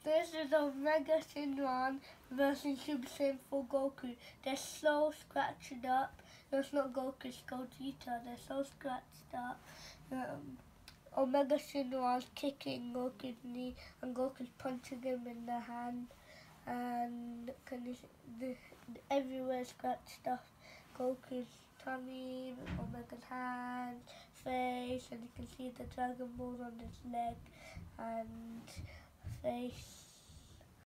This is Omega Shenron versus Super Saiyan 4 Goku. They're so scratched up. No, it's not Goku, it's Gogeta. They're so scratched up. Omega Shenron's kicking Goku's knee and Goku's punching him in the hand. And everywhere scratched up. Goku's tummy, Omega's hand, face, and you can see the Dragon Ball on his leg and face.